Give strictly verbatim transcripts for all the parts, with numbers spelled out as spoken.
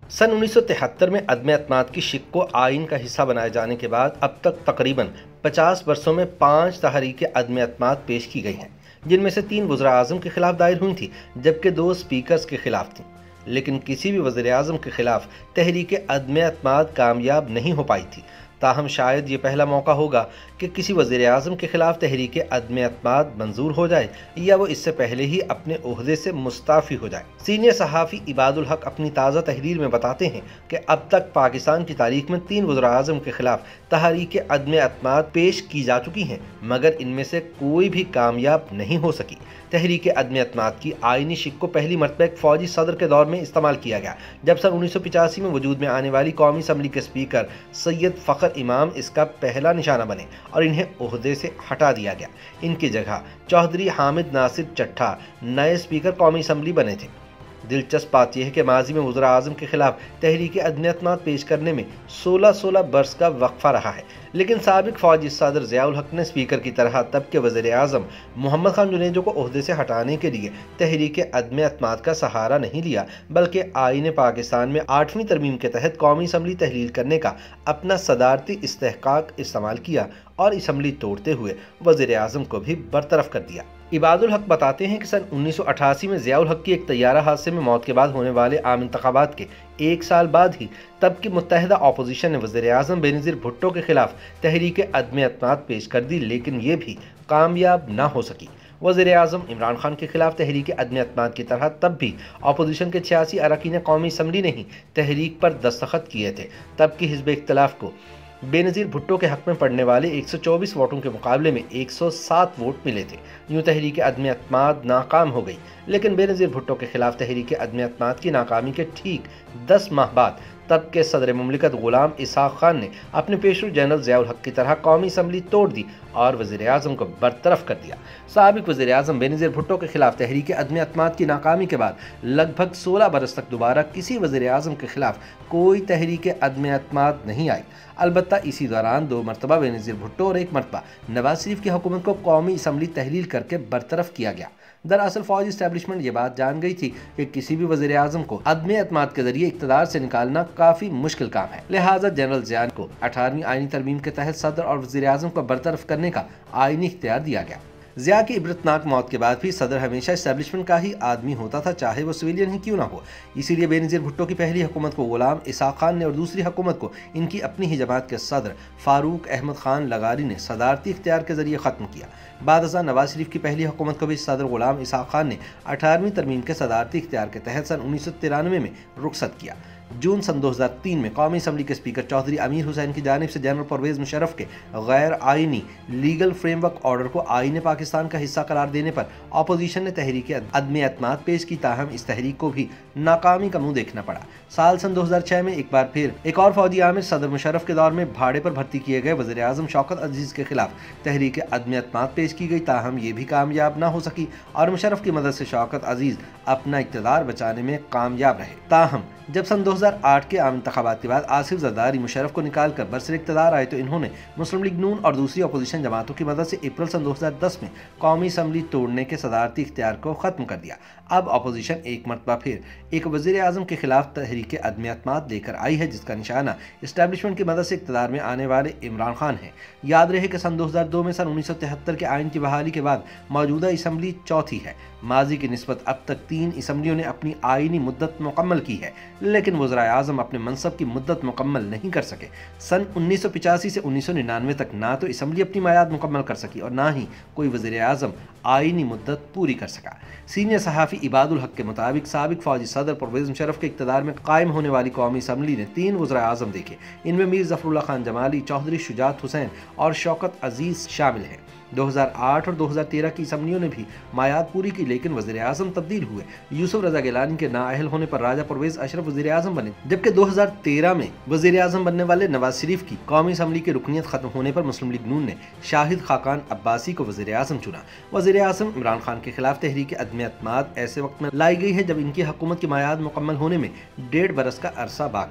सन उन्नीस सौ तिहत्तर में अदम एतमाद की शिक को आइन का हिस्सा बनाए जाने के बाद अब तक तकरीबन पचास वर्षों में पाँच तहरीकें अदम एतमाद पेश की गई हैं, जिनमें से तीन वज़ीर आज़म के खिलाफ दायर हुई थी जबकि दो स्पीकर्स के खिलाफ थीं। लेकिन किसी भी वज़ीर आज़म के खिलाफ तहरीक अदम एतमाद कामयाब नहीं हो पाई थी। ताहम शायद ये पहला मौका होगा कि किसी वज़ीर आज़म के खिलाफ तहरीक अदम एतमाद मंजूर हो जाए या वो इससे पहले ही अपने ओहदे से मुस्ताफ़ी हो जाए। सीनियर सहाफ़ी इबादुल हक अपनी ताज़ा तहरीर में बताते हैं कि अब तक पाकिस्तान की तारीख में तीन वज़ीर आज़म के खिलाफ तहरीक अदम एतमाद पेश की जा चुकी हैं, मगर इनमें से कोई भी कामयाब नहीं हो सकी। तहरीक अदम एतमाद की आइनी शिक को पहली मरतबा एक फ़ौजी सदर के दौर में इस्तेमाल किया गया, जब सन उन्नीस सौ पिचासी में वजूद में आने वाली कौमी असम्बली के स्पीकर सैयद फ़खर इमाम इसका पहला निशाना बने और इन्हें ओहदे से हटा दिया गया। इनकी जगह चौधरी हामिद नासिर चट्ठा नए स्पीकर कौमी असम्बली बने थे। दिलचस्प बात यह है कि माजी में वज़ीर आज़म के खिलाफ तहरीक अदम एतमाद पेश करने में सोलह सोलह बरस का वक्फा रहा है, लेकिन साबिक फ़ौजी सदर ज़ियाउल हक ने स्पीकर की तरह तब के वज़ीर आज़म मोहम्मद खान जुनेजो को ओहदे से हटाने के लिए तहरीक अदम एतमाद का सहारा नहीं लिया, बल्कि आईन पाकिस्तान में आठवीं तरमीम के तहत कौमी असम्बली तहलील करने का अपना सदारती इस्तेहकाक इस्तेमाल किया और असम्बली तोड़ते हुए वज़ीर आज़म को भी बरतरफ कर दिया। इबादुल हक बताते हैं कि सन उन्नीस सौ अठासी में ज़ियाउल हक की एक तैयारा हादसे में मौत के बाद होने वाले आम इंतखाबात के एक साल बाद ही तब की मुत्तहिदा अपोजिशन ने वज़ीर आज़म बेनज़ीर भुट्टो के खिलाफ तहरीक अदम एतमाद पेश कर दी, लेकिन ये भी कामयाब ना हो सकी। वज़ीर आज़म इमरान खान के खिलाफ तहरीक अदम एतमाद की तरह तब भी अपोजिशन के छियासी अरकान कौमी असम्बली ने ही तहरीक पर दस्तखत किए थे। तब की हिज़्ब इख्तिलाफ को बेनज़ीर भुट्टो के हक में पड़ने वाले एक सौ चौबीस वोटों के मुकाबले में एक सौ सात वोट मिले थे। यूँ तहरीक अदम एतमाद नाकाम हो गई, लेकिन बेनज़ीर भुट्टो के खिलाफ तहरीक अदम एतमाद की नाकामी के ठीक दस माह बाद तब के सदर मुमलिकत गुलाम इसहाक़ खान ने अपने पेशरू जनरल ज़ियाउल हक की तरह कौमी असम्बली तोड़ दी और वज़ीर आज़म को बरतरफ कर दिया। साबिक वज़ीर आज़म बेनज़ीर भुट्टो के खिलाफ तहरीक अदम एतमाद की नाकामी के बाद लगभग सोलह बरस तक दोबारा किसी वज़ीर आज़म के खिलाफ कोई तहरीक अदम एतमाद नहीं आई। अलबत्ता इसी दौरान दो मरतबा बेनज़ीर भुट्टो और एक मरतबा नवाज शरीफ की हुकूमत को कौमी असम्बली तहलील करके बरतरफ किया गया। दरअसल फौजी इस्टेब्लिशमेंट ये बात जान गई थी कि किसी भी वज़ीर आज़म को अदम एतमाद के जरिए इक़्तिदार से निकालना काफ़ी मुश्किल काम है, लिहाजा जनरल ज़िया को अठारहवीं आईनी तरमीम के तहत सदर और वज़ीर आज़म को बरतरफ करने का आईनी इख्तियार दिया गया। ज़िया की इबरतनाक मौत के बाद भी सदर हमेशा इस्टेब्लिशमेंट का ही आदमी होता था, चाहे वो सिविलियन ही क्यों ना हो। इसीलिए बेनज़ीर भुट्टो की पहली हुकूमत को गुलाम इसहाक़ खान ने और दूसरी हुकूमत को इनकी अपनी ही जमात के सदर फ़ारूक अहमद खान लगारी ने सदारती इख्तियार के जरिए ख़त्म किया। बाद अज़ां नवाज शरीफ की पहली हुकूमत को भी सदर गुलाम इसहाक़ खान ने अठारहवीं तरमीम के सदारती इख्तियार के तहत सन उन्नीस सौ तिरानवे में रुखसत किया। जून सन दो हज़ार तीन में कौमी असम्बली के स्पीकर चौधरी अमीर हुसैन की जानिब से जनरल परवेज़ मुशर्रफ के गैर आइनी लीगल फ्रेमवर्क ऑर्डर को आइन पाकिस्तान का हिस्सा करार देने पर अपोजिशन ने तहरीक अदम एतमाद पेश की, ताहम इस तहरीक को भी नाकामी का मुँह देखना पड़ा। साल सन दो हज़ार छः में एक बार फिर एक और फौजी आमिर सदर मुशर्रफ के दौर में भाड़े पर भर्ती किए गए वज़ीर आज़म शौकत अजीज़ के खिलाफ तहरीक अदम एतमाद पेश की गई, ताहम ये भी कामयाब ना हो सकी और मुशर्रफ की मदद से शौकत अजीज़ अपना इक़्तिदार बचाने में कामयाब रहे। ताहम जब सन दो हज़ार आठ के आम इंतखाबात के बाद आसिफ ज़रदारी मुशर्रफ को निकाल कर बरसर इक़्तिदार आए तो इन्होंने मुस्लिम लीग नून और दूसरी अपोजिशन जमातों की मदद से अप्रैल सन दो हज़ार दस में कौमी असम्बली तोड़ने के सदारती इख्तियार को ख़त्म कर दिया। अब अपोजिशन एक मरतबा फिर एक वज़ीर आज़म के खिलाफ तहरीक अदम एतमाद लेकर आई है, जिसका निशाना इस्टेब्लिशमेंट की मदद से इक़्तिदार में आने वाले इमरान खान है। याद रहे कि सन दो हज़ार दो में सन उन्नीस सौ तिहत्तर के आइन की बहाली के बाद मौजूदा असम्बली चौथी है। माजी की निस्बत अब तक तीन असम्बलियों ने अपनी आइनी मुद्दत मुकम्मल की है, लेकिन वज़ीर आज़म अपने मनसब की मुद्दत मुकम्मल नहीं कर सके। सन उन्नीस सौ पिचासी से उन्नीस सौ निन्यानवे तक ना तो असम्बली अपनी मियाद मुकम्मल कर सकी और ना ही कोई वज़ीर आज़म आइनी मुद्दत पूरी कर सका। सीनियर सहाफ़ी इबादुल हक के मुताबिक साबिक फ़ौजी सदर परवेज़ मुशर्रफ के इक़्तिदार में कायम होने वाली कौमी असम्बली ने तीन वज़ीर आज़म देखे। इनमें मीर ज़फ़रुल्लाह खान जमाली, चौधरी शुजात हुसैन और शौकत अजीज़ शामिल हैं। दो हज़ार आठ और दो हज़ार तेरह की असम्बलियों ने भी मायाद पूरी की, लेकिन वज़ीर आज़म तब्दील हुए। यूसुफ रज़ा गिलानी के नाअहल होने पर राजा परवेज़ अशरफ वज़ीर आज़म बने, जबकि दो हज़ार तेरह में वज़ीर आज़म बनने वाले नवाज शरीफ की कौमी असम्बली की रुकनीत ख़त्म होने पर मुस्लिम लीग नून ने शाहिद खाकान अब्बासी को वज़ीर आज़म चुना। वज़ीर आज़म इमरान खान के खिलाफ तहरीक अदम एतमाद ऐसे वक्त में लाई गई है जब इनकी हुकूमत की मायाद मुकम्मल होने में डेढ़ बरस का अरसा बाकी है।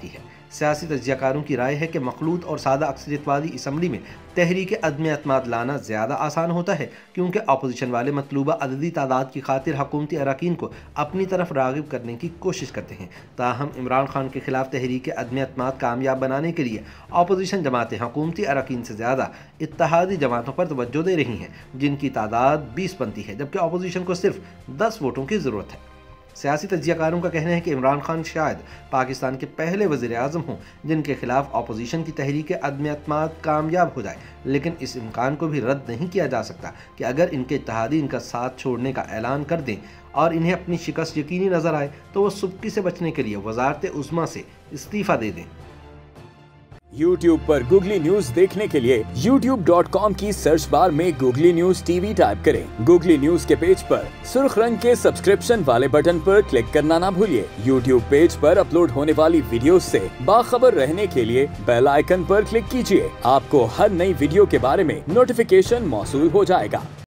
सियासी तज्जियाकारों की राय है कि मखलूत और सादा अक्सरियतवादी असम्बली में तहरीक अदम एतमाद लाना ज़्यादा आसान होता है, क्योंकि अपोजिशन वाले मतलूबा अददी तादाद की खातिर हुकूमती अरकान को अपनी तरफ राग़िब करने की कोशिश करते हैं। ताहम इमरान खान के खिलाफ तहरीक अदम एतमाद कामयाब बनाने के लिए अपोजिशन जमातें हुकूमती अरकान से ज़्यादा इत्तेहादी जमातों पर तवज्जो दे रही हैं, जिनकी तादाद बीस बनती है, जबकि अपोजिशन को सिर्फ दस वोटों की ज़रूरत है। सियासी तज्जियाकारों का कहना है कि इमरान खान शायद पाकिस्तान के पहले वज़ीर आज़म हों जिनके खिलाफ अपोजिशन की तहरीक अदम एतमाद कामयाब हो जाए, लेकिन इस इम्कान को भी रद्द नहीं किया जा सकता कि अगर इनके इत्तेहादी इनका साथ छोड़ने का ऐलान कर दें और इन्हें अपनी शिकस्त यकीनी नज़र आए तो वो सुबकी से बचने के लिए वज़ारत उज़्मा से इस्तीफ़ा दे दें। YouTube पर गूगली न्यूज देखने के लिए यूट्यूब डॉट कॉम की सर्च बार में गूगली न्यूज टीवी टाइप करें। गूगली न्यूज के पेज पर सुर्ख रंग के सब्सक्रिप्शन वाले बटन पर क्लिक करना ना भूलिए। YouTube पेज पर अपलोड होने वाली वीडियोस से बाखबर रहने के लिए बेल आइकन पर क्लिक कीजिए। आपको हर नई वीडियो के बारे में नोटिफिकेशन मौसूल हो जाएगा।